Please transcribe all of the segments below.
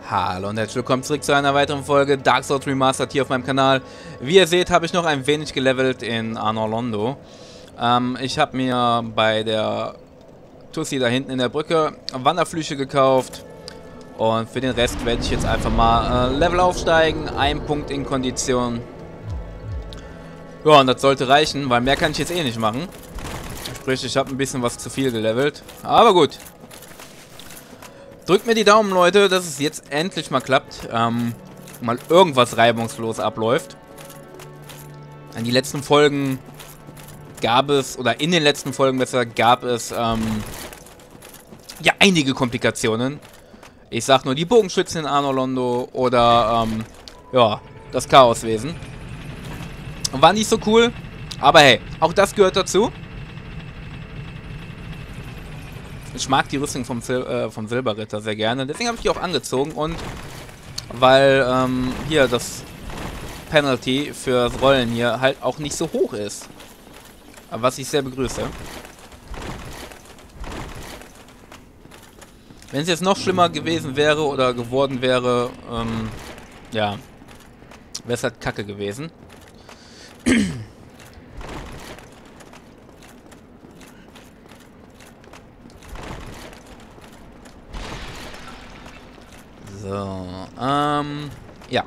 Hallo und herzlich willkommen zurück zu einer weiteren Folge Dark Souls Remastered hier auf meinem Kanal. Wie ihr seht, habe ich noch ein wenig gelevelt in Anor Londo. Ich habe mir bei der Tussi da hinten in der Brücke Wanderflüche gekauft. Und für den Rest werde ich jetzt einfach mal Level aufsteigen. Ein Punkt in Kondition. Ja, und das sollte reichen, weil mehr kann ich jetzt eh nicht machen. Sprich, ich habe ein bisschen was zu viel gelevelt. Aber gut. Drückt mir die Daumen, Leute, dass es jetzt endlich mal klappt. Mal irgendwas reibungslos abläuft. In die letzten Folgen gab es, oder in den letzten Folgen besser, gab es, ja, einige Komplikationen. Ich sag nur die Bogenschützen in Anor Londo oder, ja, das Chaoswesen. War nicht so cool, aber hey, auch das gehört dazu. Ich mag die Rüstung vom Silberritter sehr gerne, deswegen habe ich die auch angezogen und weil hier das Penalty für das Rollen hier halt auch nicht so hoch ist. Was ich sehr begrüße. Wenn es jetzt noch schlimmer gewesen wäre oder geworden wäre, ja, wäre es halt kacke gewesen. So, ja.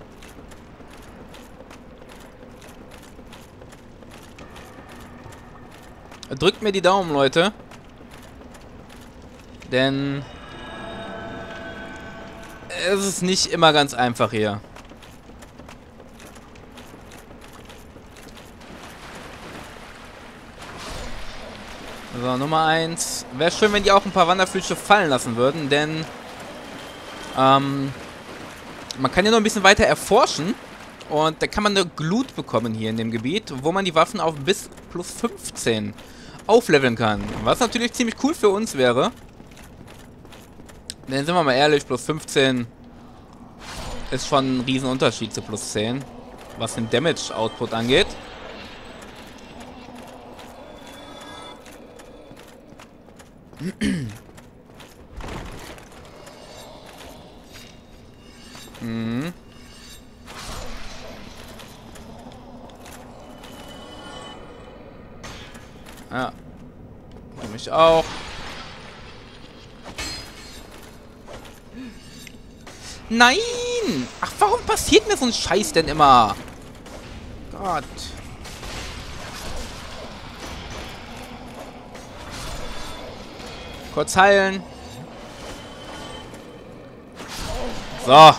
Drückt mir die Daumen, Leute. Denn es ist nicht immer ganz einfach hier. So, Nummer 1. Wäre schön, wenn die auch ein paar Wanderflüche fallen lassen würden, denn man kann ja noch ein bisschen weiter erforschen und da kann man eine Glut bekommen hier in dem Gebiet, wo man die Waffen auf bis plus 15 aufleveln kann. Was natürlich ziemlich cool für uns wäre. Denn sind wir mal ehrlich, plus 15 ist schon ein Riesenunterschied zu plus 10, was den Damage-Output angeht. Mhm. Ja. Für mich auch. Nein! Ach, warum passiert mir so ein Scheiß denn immer? Gott. Kurz heilen. So.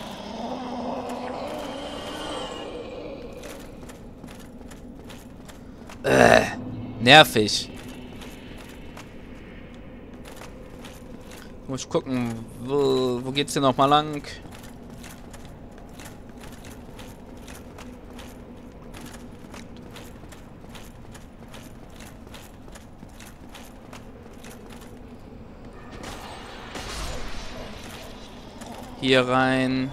Nervig. Muss ich gucken, wo geht's hier nochmal lang? Hier rein.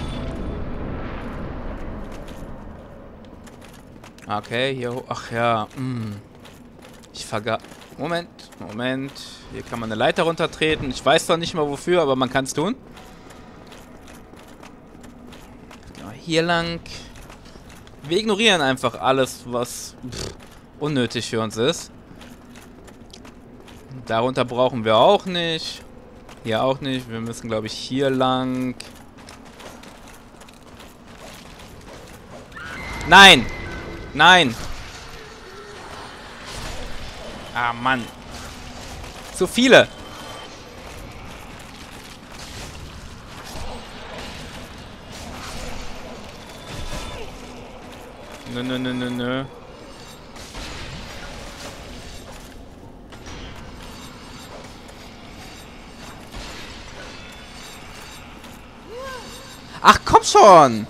Okay, hier. Ach ja. Ich vergaß. Moment. Hier kann man eine Leiter runtertreten. Ich weiß zwar nicht mal wofür, aber man kann es tun. Genau, hier lang. Wir ignorieren einfach alles, was unnötig für uns ist. Darunter brauchen wir auch nicht. Hier auch nicht. Wir müssen, glaube ich, hier lang. Nein! Nein! Ah, Mann. Zu viele. Nö. Ach, komm schon!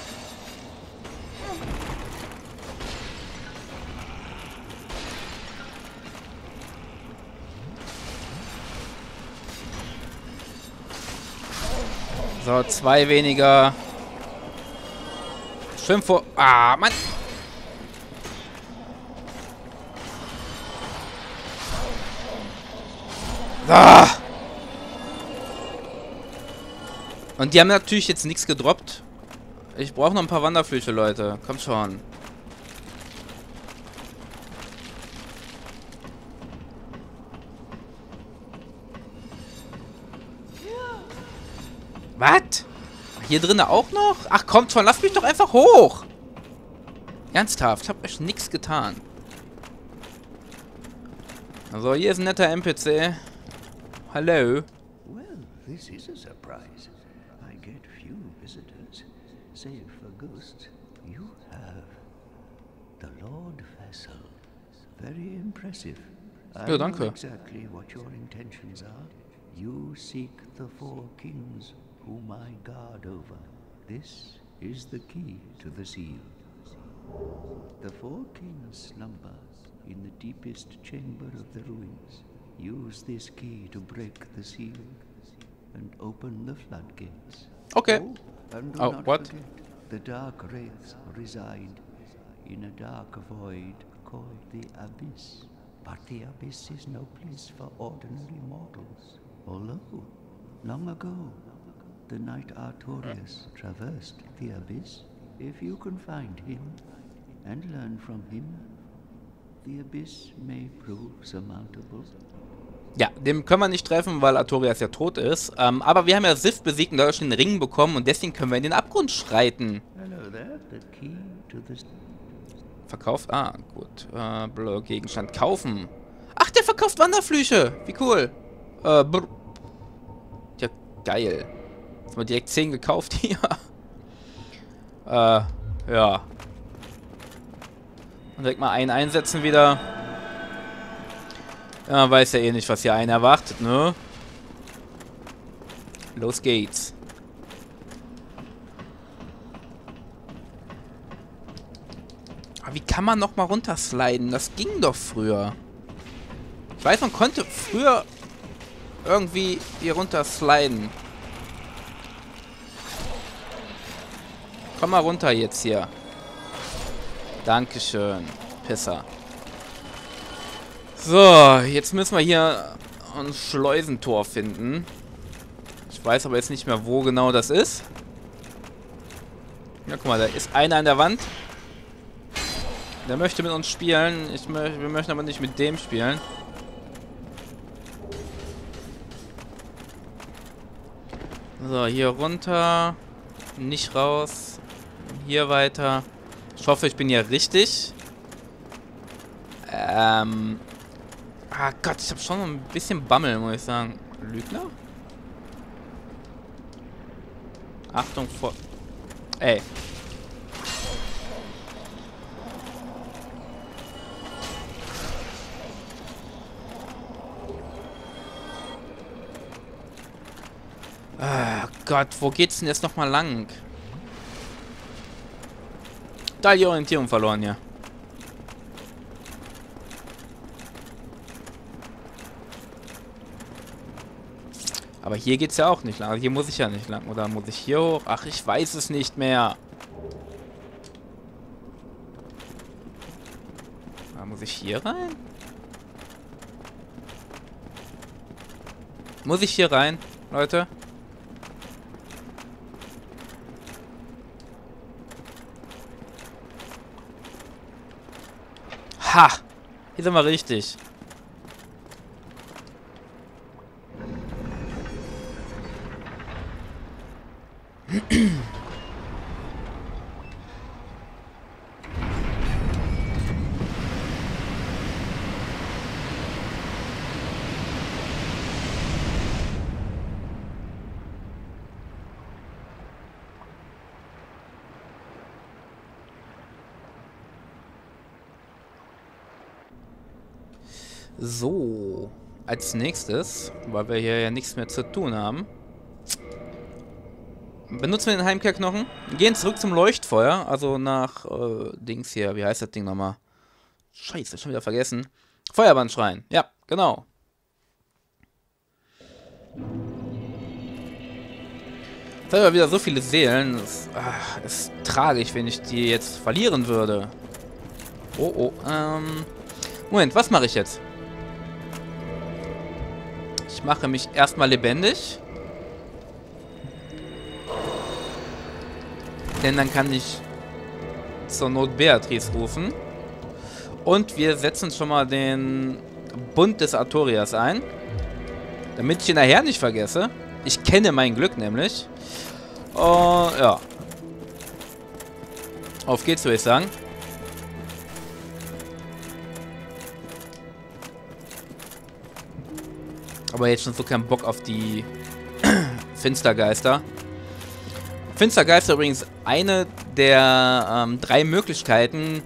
So, 2 weniger. Schön vor... Ah, Mann! Ah! Und die haben natürlich jetzt nichts gedroppt. Ich brauche noch ein paar Wanderflüche, Leute. Kommt schon. Was? Hier drinnen auch noch? Ach, kommt schon. Lasst mich doch einfach hoch. Ernsthaft. Ich habe euch nichts getan. Also, hier ist ein netter NPC. Hallo. Well, this is a surprise. I get few visitors, save for ghosts. You have the Lord Vessel. Very impressive. I Ja, know danke. exactly what your intentions are. You seek the four kings whom I guard over. This is the key to the seal. The four kings slumber in the deepest chamber of the ruins. Use this key to break the seal and open the floodgates. Okay. Oh, and do Oh, not what? forget, the dark wraiths reside in a dark void called the Abyss. But the Abyss is no place for ordinary mortals. Although, long ago, the knight Artorias traversed the Abyss. If you can find him and learn from him, the Abyss may prove surmountable. Ja, den können wir nicht treffen, weil Artorias ja tot ist. Aber wir haben ja Sif besiegt und dadurch den Ring bekommen und deswegen können wir in den Abgrund schreiten. Hello there, the key to the... Verkauft? Ah, gut. Blauer Gegenstand. Kaufen. Ach, der verkauft Wanderflüche. Wie cool. Ja, geil. Jetzt haben wir direkt 10 gekauft hier. Ja. Und direkt mal einen einsetzen wieder. Ja, weiß ja eh nicht, was hier einen erwartet, ne? Los geht's. Aber wie kann man noch mal runtersliden? Das ging doch früher. Ich weiß, man konnte früher irgendwie hier runtersliden. Komm mal runter jetzt hier. Dankeschön, Pisser. So, jetzt müssen wir hier ein Schleusentor finden. Ich weiß aber jetzt nicht mehr, wo genau das ist. Ja, guck mal, da ist einer an der Wand. Der möchte mit uns spielen. Wir möchten aber nicht mit dem spielen. So, hier runter. Nicht raus. Hier weiter. Ich hoffe, ich bin hier richtig. Ah Gott, ich habe schon ein bisschen Bammel, muss ich sagen. Lügner? Achtung vor... Ey. Ah Gott, wo geht's denn jetzt nochmal lang? Da die Orientierung verloren, ja. Aber hier geht's ja auch nicht lang. Also hier muss ich ja nicht lang. Oder muss ich hier hoch? Ach, ich weiß es nicht mehr. Aber muss ich hier rein? Muss ich hier rein, Leute? Ha! Hier sind wir richtig. So, als nächstes, weil wir hier ja nichts mehr zu tun haben, benutzen wir den Heimkehrknochen, gehen zurück zum Leuchtfeuer, also nach, Dings hier, wie heißt das Ding nochmal? Scheiße, schon wieder vergessen. Feuerbandschrein, ja, genau. Jetzt haben wir wieder so viele Seelen, das ist tragisch, wenn ich die jetzt verlieren würde. Oh, Moment, was mache ich jetzt? Ich mache mich erstmal lebendig. Denn dann kann ich zur Not Beatrice rufen. Und wir setzen schon mal den Bund des Artorias ein. Damit ich ihn nachher nicht vergesse. Ich kenne mein Glück nämlich. Ja. Auf geht's, würde ich sagen. Aber jetzt schon so keinen Bock auf die Finstergeister. Finstergeister übrigens eine der 3 Möglichkeiten,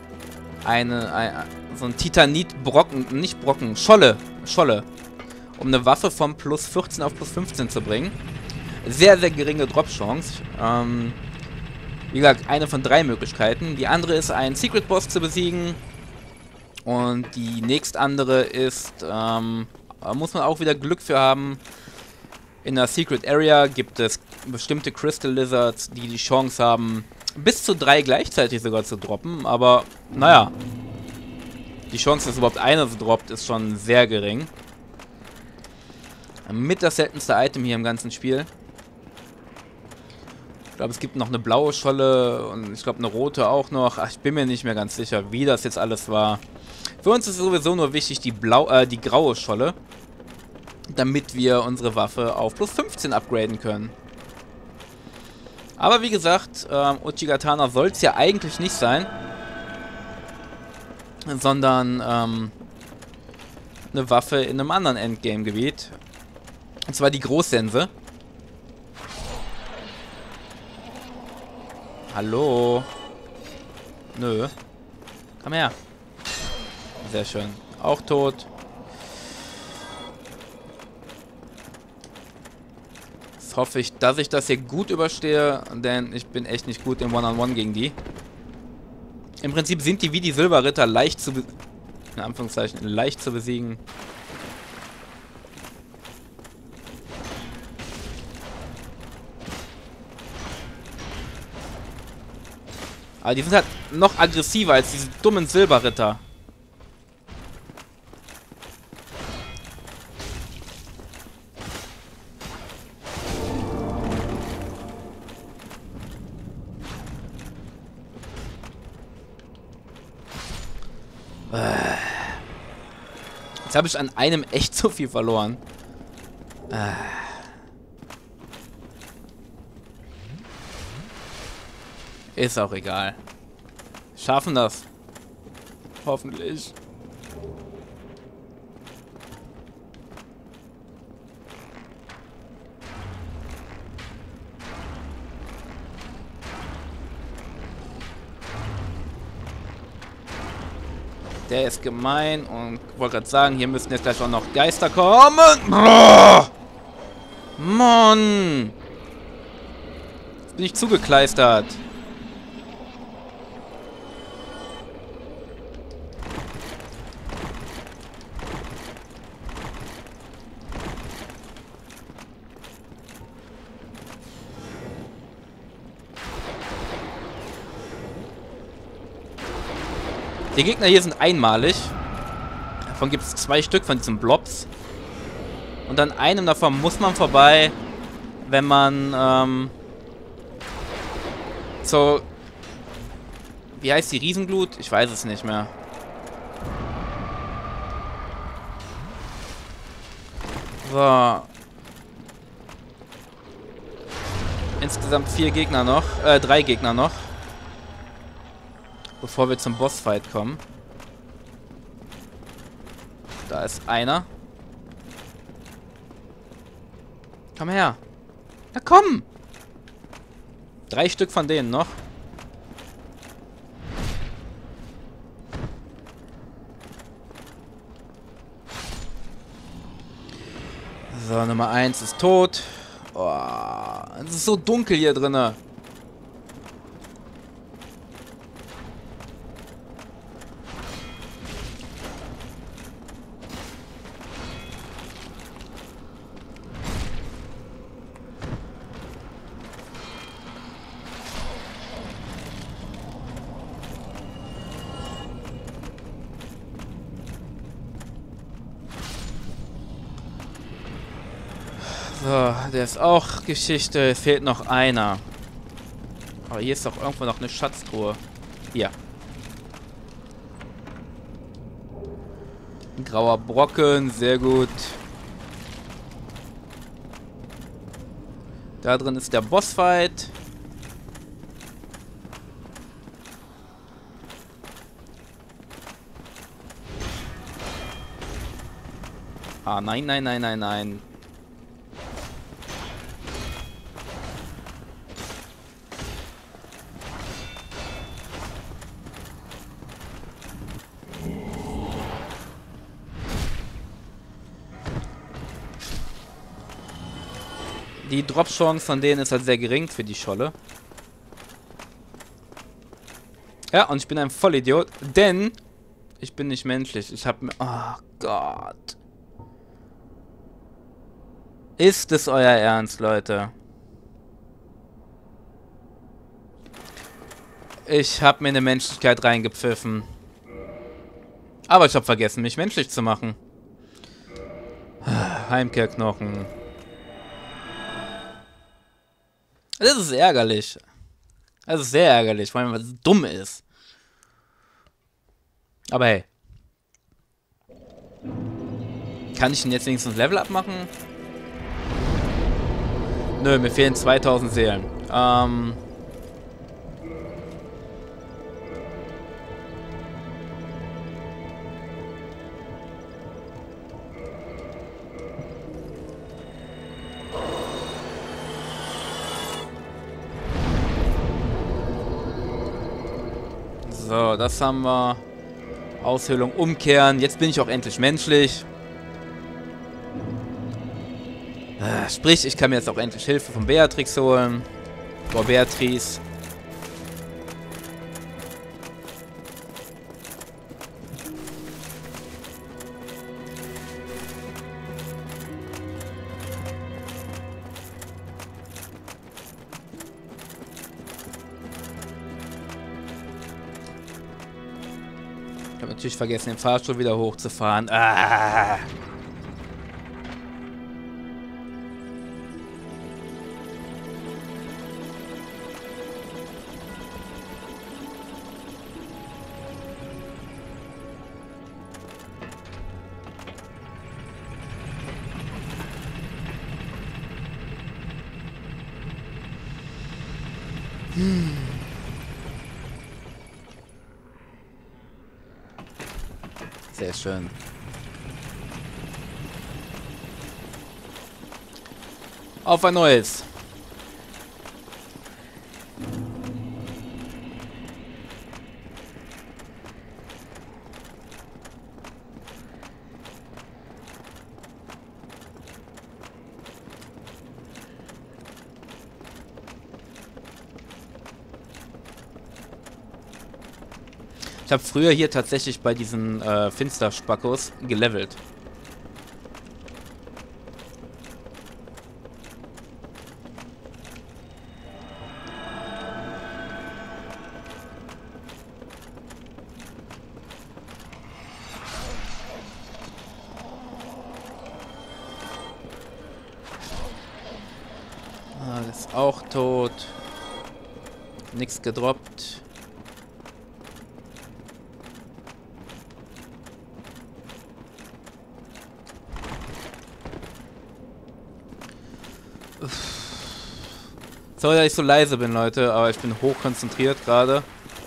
so ein Titanit-Brocken, nicht Brocken, Scholle, um eine Waffe von plus 14 auf plus 15 zu bringen. Sehr, sehr geringe Drop-Chance. Wie gesagt, eine von 3 Möglichkeiten. Die andere ist, einen Secret-Boss zu besiegen. Und die nächst andere ist, muss man auch wieder Glück für haben. In der Secret Area gibt es bestimmte Crystal Lizards, die die Chance haben, bis zu 3 gleichzeitig sogar zu droppen. Aber, naja. Die Chance, dass überhaupt einer so droppt, ist schon sehr gering. Mit das seltenste Item hier im ganzen Spiel. Ich glaube, es gibt noch eine blaue Scholle und ich glaube eine rote auch noch. Ach, ich bin mir nicht mehr ganz sicher, wie das jetzt alles war. Für uns ist sowieso nur wichtig die graue Scholle, damit wir unsere Waffe auf plus 15 upgraden können. Aber wie gesagt, Uchigatana soll es ja eigentlich nicht sein, sondern eine Waffe in einem anderen Endgame-Gebiet. Und zwar die Großsense. Hallo? Nö. Komm her. Sehr schön. Auch tot. Jetzt hoffe ich, dass ich das hier gut überstehe, denn ich bin echt nicht gut im One-on-One gegen die. Im Prinzip sind die wie die Silberritter leicht zu in Anführungszeichen leicht zu besiegen. Aber die sind halt noch aggressiver als diese dummen Silberritter. Jetzt habe ich an einem echt so viel verloren. Ist auch egal. Schaffen das. Hoffentlich. Der ist gemein und wollte gerade sagen, hier müssen jetzt gleich auch noch Geister kommen. Boah! Mann! Jetzt bin ich zugekleistert. Die Gegner hier sind einmalig. Davon gibt es 2 Stück von diesen Blobs. Und an einem davon muss man vorbei, wenn man so... Wie heißt die Riesenglut? Ich weiß es nicht mehr. So. Insgesamt 4 Gegner noch. 3 Gegner noch. Bevor wir zum Bossfight kommen. Da ist einer. Komm her. Na komm! 3 Stück von denen noch. So, Nummer 1 ist tot. Oh, es ist so dunkel hier drinne. So, der ist auch Geschichte. Es fehlt noch einer. Aber hier ist doch irgendwo noch eine Schatztruhe. Hier. Ein grauer Brocken, sehr gut. Da drin ist der Bossfight. Ah, nein, nein, nein, nein, nein. Die Drop-Chance von denen ist halt sehr gering für die Scholle. Ja, und ich bin ein Vollidiot, denn ich bin nicht menschlich. Ich hab mir... Oh Gott. Ist es euer Ernst, Leute? Ich hab mir eine Menschlichkeit reingepfiffen. Aber ich hab vergessen, mich menschlich zu machen. Heimkehrknochen. Das ist ärgerlich. Das ist sehr ärgerlich, vor allem, weil es dumm ist. Aber hey. Kann ich denn jetzt wenigstens Level abmachen? Nö, mir fehlen 2000 Seelen. So, das haben wir. Aushöhlung umkehren. Jetzt bin ich auch endlich menschlich. Sprich, ich kann mir jetzt auch endlich Hilfe von Beatrix holen. Boah, Beatrice. Ich habe natürlich vergessen, den Fahrstuhl wieder hochzufahren. Ah! Sehr schön. Auf ein neues. Ich habe früher hier tatsächlich bei diesen Finsterspackos gelevelt. Ah, das ist auch tot. Nichts gedroppt. Sorry, dass ich so leise bin, Leute, aber ich bin hochkonzentriert gerade.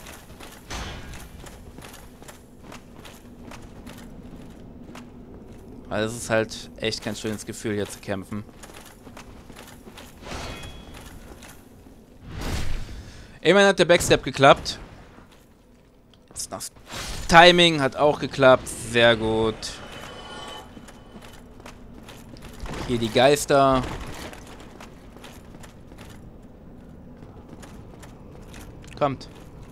Weil es ist halt echt kein schönes Gefühl, hier zu kämpfen. Immerhin hat der Backstep geklappt. Jetzt noch das Timing hat auch geklappt. Sehr gut. Hier die Geister. Kommt.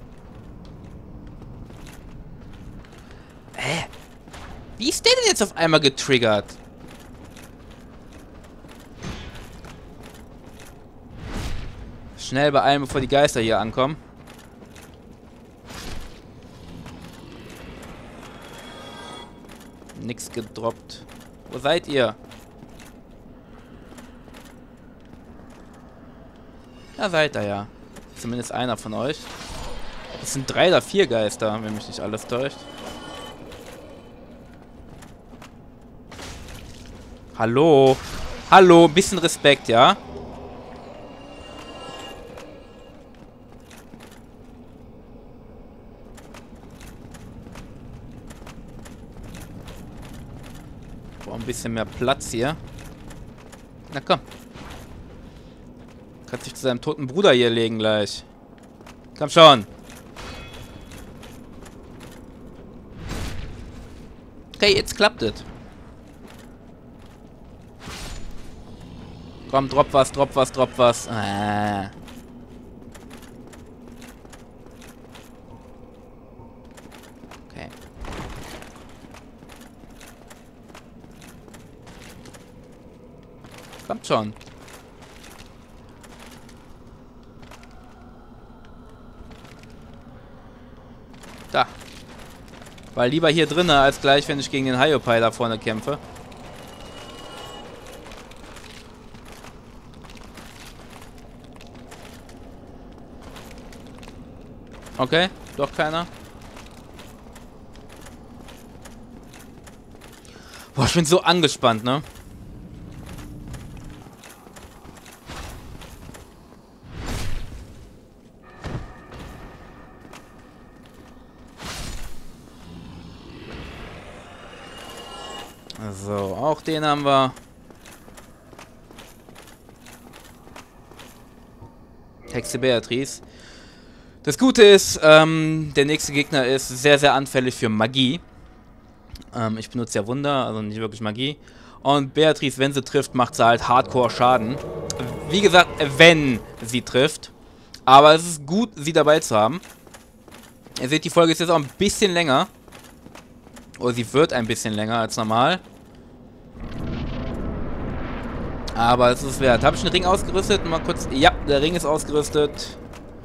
Wie ist der denn jetzt auf einmal getriggert? Schnell beeilen, bevor die Geister hier ankommen. Nix gedroppt. Wo seid ihr? Da seid ihr ja. zumindest einer von euch. Das sind 3 oder 4 Geister, wenn mich nicht alles täuscht. Hallo? Hallo, ein bisschen Respekt, ja? Ein bisschen mehr Platz hier. Na komm. Kannst dich zu seinem toten Bruder hier legen gleich. Komm schon. Okay, jetzt klappt es. Komm, drop was, drop was, drop was. Ah. Okay. Kommt schon. Da. War lieber hier drinnen, als gleich, wenn ich gegen den Hyopai da vorne kämpfe. Okay, doch keiner. Boah, ich bin so angespannt, ne? So, auch den haben wir. Hexe Beatrice. Das Gute ist, der nächste Gegner ist sehr, sehr anfällig für Magie. Ich benutze ja Wunder, also nicht wirklich Magie. Und Beatrice, wenn sie trifft, macht sie halt Hardcore-Schaden. Wie gesagt, wenn sie trifft. Aber es ist gut, sie dabei zu haben. Ihr seht, die Folge ist jetzt auch ein bisschen länger. Oder sie wird ein bisschen länger als normal. Aber es ist wert. Habe ich einen Ring ausgerüstet? Mal kurz. Ja, der Ring ist ausgerüstet.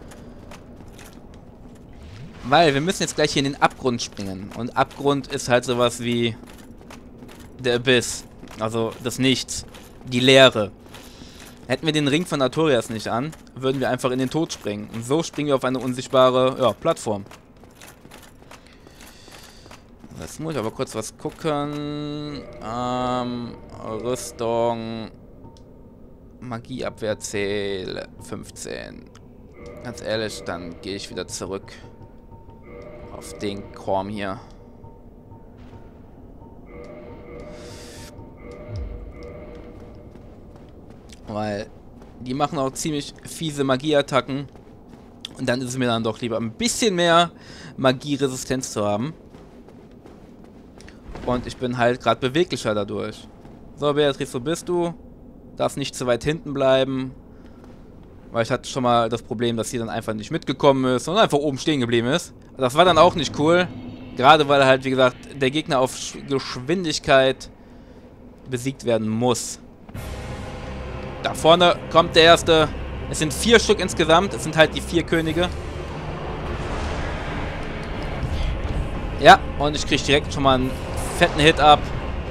Weil wir müssen jetzt gleich hier in den Abgrund springen. Und Abgrund ist halt sowas wie der Abyss. Also das Nichts. Die Leere. Hätten wir den Ring von Artorias nicht an, würden wir einfach in den Tod springen. Und so springen wir auf eine unsichtbare Plattform. Jetzt muss ich aber kurz was gucken. Rüstung. Magieabwehrziel 15. Ganz ehrlich, dann gehe ich wieder zurück auf den Korm hier. Weil die machen auch ziemlich fiese Magieattacken. Und dann ist es mir dann doch lieber ein bisschen mehr Magieresistenz zu haben. Und ich bin halt gerade beweglicher dadurch. So, Beatrice, wo bist du? Darfst nicht zu weit hinten bleiben. Weil ich hatte schon mal das Problem, dass sie dann einfach nicht mitgekommen ist und einfach oben stehen geblieben ist. Das war dann auch nicht cool. Gerade weil halt, wie gesagt, der Gegner auf Geschwindigkeit besiegt werden muss. Da vorne kommt der erste. Es sind 4 Stück insgesamt. Es sind halt die 4 Könige. Ja, und ich kriege direkt schon mal einen fetten Hit ab.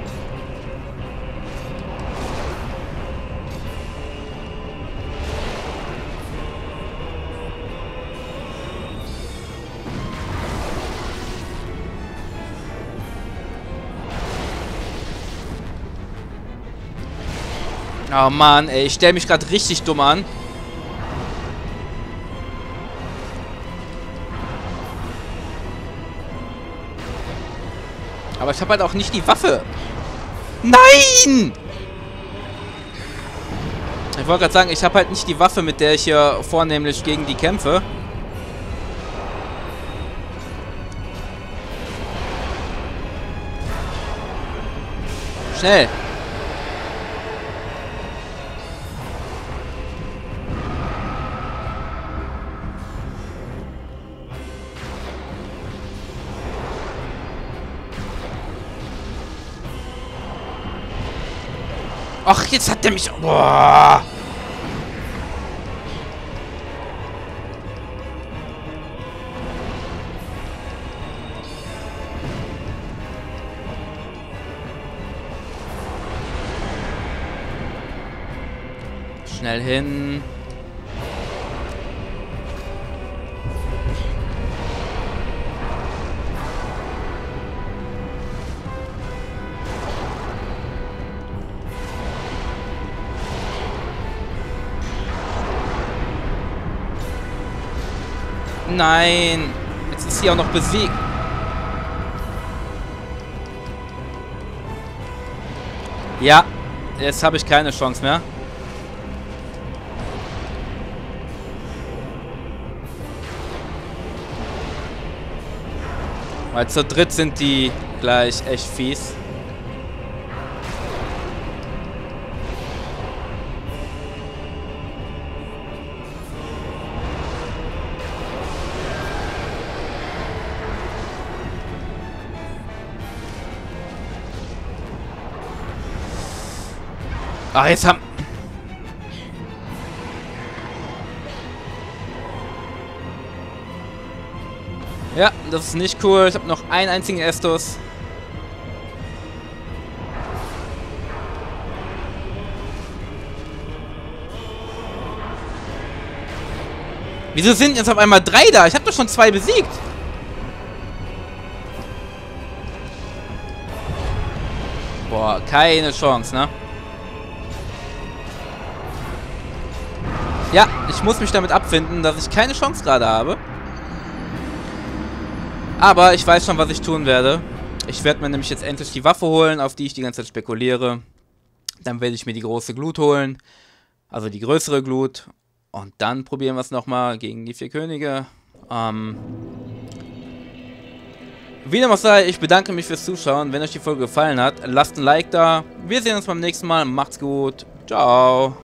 Oh Mann, ey, ich stelle mich gerade richtig dumm an. Aber ich habe halt auch nicht die Waffe. Nein! Ich wollte gerade sagen, ich habe halt nicht die Waffe, mit der ich hier vornehmlich gegen die kämpfe. Schnell! Ach, jetzt hat der mich... Boah. Schnell hin. Nein. Jetzt ist sie auch noch besiegt. Ja. Jetzt habe ich keine Chance mehr. Weil zu dritt sind die gleich echt fies. Ah, jetzt haben... Ja, das ist nicht cool. Ich habe noch einen einzigen Estus. Wieso sind jetzt auf einmal 3 da? Ich habe doch schon 2 besiegt. Boah, keine Chance, ne? Ja, ich muss mich damit abfinden, dass ich keine Chance gerade habe. Aber ich weiß schon, was ich tun werde. Ich werde mir nämlich jetzt endlich die Waffe holen, auf die ich die ganze Zeit spekuliere. Dann werde ich mir die große Glut holen. Also die größere Glut. Und dann probieren wir es nochmal gegen die 4 Könige. Wie dem auch sei, ich bedanke mich fürs Zuschauen. Wenn euch die Folge gefallen hat, lasst ein Like da. Wir sehen uns beim nächsten Mal. Macht's gut. Ciao.